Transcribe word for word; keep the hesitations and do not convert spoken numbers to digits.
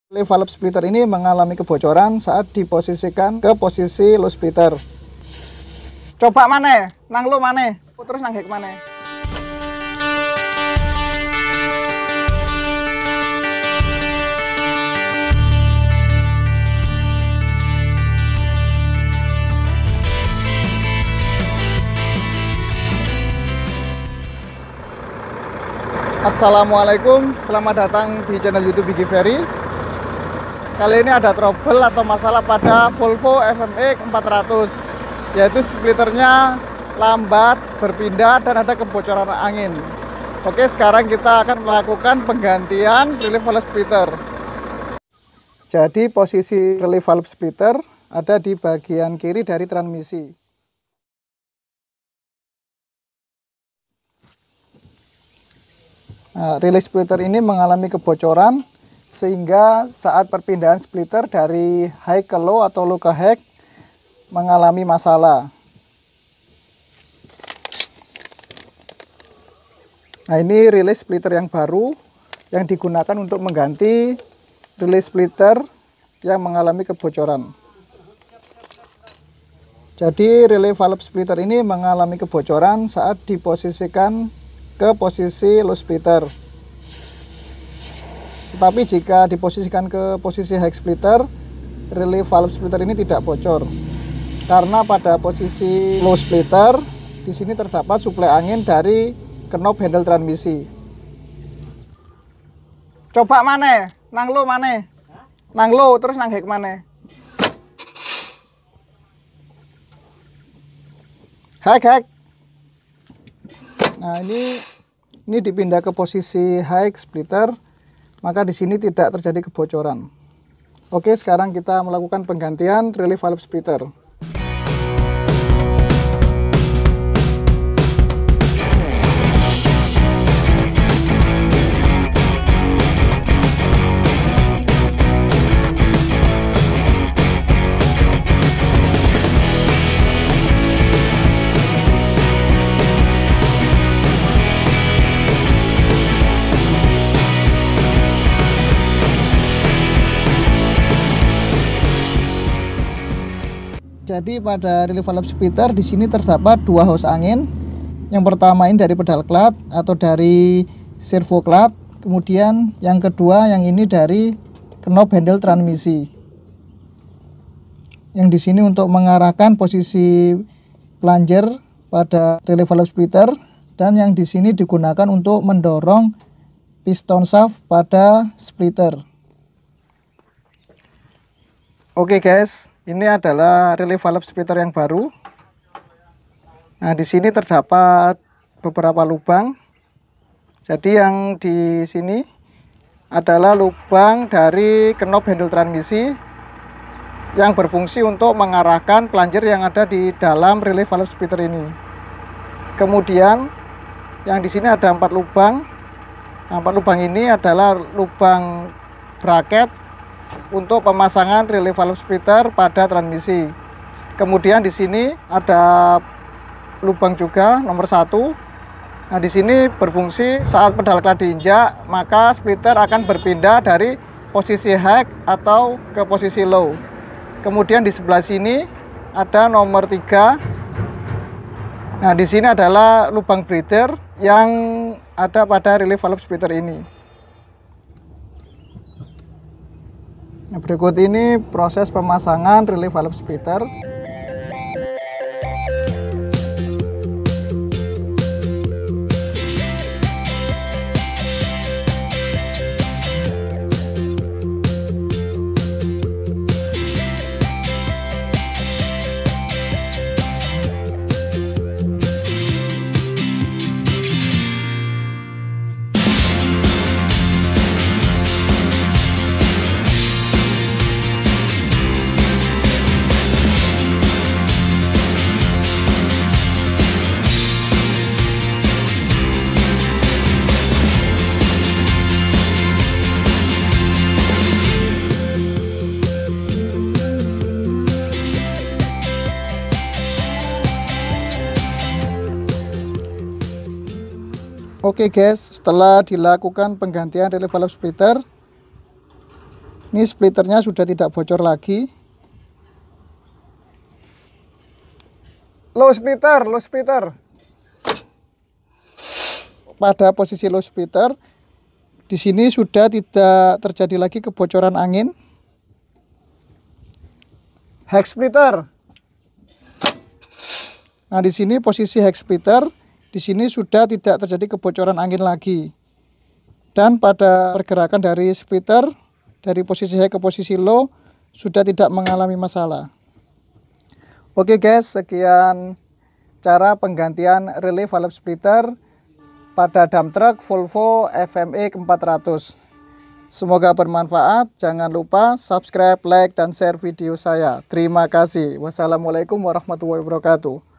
Relay valve splitter ini mengalami kebocoran saat diposisikan ke posisi low splitter. Coba mana? Nang lo mana? Terus nang hek mana? Assalamualaikum, selamat datang di channel YouTube Bigi Ferry. Kali ini ada trouble atau masalah pada Volvo F M X empat ratus, yaitu splitternya lambat berpindah dan ada kebocoran angin. Oke, sekarang kita akan melakukan penggantian relay valve splitter. Jadi posisi relay valve splitter ada di bagian kiri dari transmisi. Nah, relay splitter ini mengalami kebocoran sehingga saat perpindahan splitter dari high ke low atau low ke high mengalami masalah. Nah, ini relay splitter yang baru yang digunakan untuk mengganti relay splitter yang mengalami kebocoran. Jadi relay valve splitter ini mengalami kebocoran saat diposisikan ke posisi low splitter. Tetapi jika diposisikan ke posisi high splitter, relay valve splitter ini tidak bocor. Karena pada posisi low splitter, di sini terdapat suplai angin dari knob handle transmisi. Coba mana? Nang low mana? Nang low terus nang high mana? High high. Nah, ini ini dipindah ke posisi high splitter, maka di sini tidak terjadi kebocoran. Oke, sekarang kita melakukan penggantian relay valve splitter. Jadi pada relay valve splitter di sini terdapat dua hose angin. Yang pertama ini dari pedal clutch atau dari servo clutch, kemudian yang kedua yang ini dari knob handle transmisi. Yang di sini untuk mengarahkan posisi plunger pada relay valve splitter, dan yang di sini digunakan untuk mendorong piston shaft pada splitter. Oke guys, ini adalah relay valve splitter yang baru. Nah, di sini terdapat beberapa lubang. Jadi yang di sini adalah lubang dari knob handle transmisi yang berfungsi untuk mengarahkan plunger yang ada di dalam relay valve splitter ini. Kemudian yang di sini ada empat lubang. Nah, empat lubang ini adalah lubang bracket untuk pemasangan relay valve splitter pada transmisi. Kemudian di sini ada lubang juga nomor satu. Nah, di sini berfungsi saat pedal clutch diinjak, maka splitter akan berpindah dari posisi high atau ke posisi low. Kemudian di sebelah sini ada nomor tiga. Nah, di sini adalah lubang breather yang ada pada relay valve splitter ini. Nah, berikut ini proses pemasangan relay valve splitter. Oke guys, setelah dilakukan penggantian relay valve splitter, Ini splitternya sudah tidak bocor lagi. Low splitter, low splitter. Pada posisi low splitter, di sini sudah tidak terjadi lagi kebocoran angin. High splitter. Nah, di sini posisi high splitter, di sini sudah tidak terjadi kebocoran angin lagi. Dan pada pergerakan dari splitter dari posisi high ke posisi low sudah tidak mengalami masalah. Oke guys, sekian cara penggantian relay valve splitter pada dump truck Volvo F M E empat ratus. Semoga bermanfaat. Jangan lupa subscribe, like, dan share video saya. Terima kasih. Wassalamualaikum warahmatullahi wabarakatuh.